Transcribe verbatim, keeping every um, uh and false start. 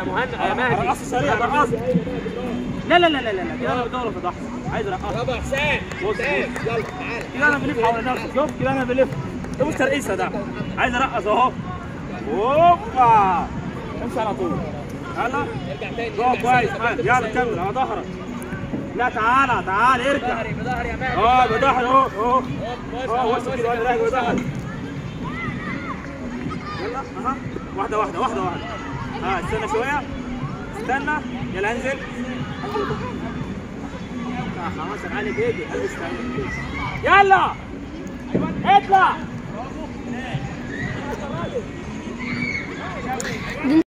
يا مهند يا مهدي. رقص سريع رقص. لا لا لا لا لا كده انا بدور في ضحك. عايز ارقص. يابا حسين حسين يلا تعالى. كده انا بلف حول نفسي. شوف كده انا بلف. ده مش ترقيصه ده. عايز ارقص اهو. اوبا امشي على طول. يلا ارجع تاني. جوه كويس. يلا كمل على ظهرك. لا تعالى تعالى ارجع. بظهري بظهري يا مهدي. اه بظهري اهو اهو. اه وش كده ولا راجع بظهري. يلا اها واحده واحده واحده واحده. اه استنى شويه. استنى يلا انزل. انزل خلاص عليك ايدي. يلا اطلع.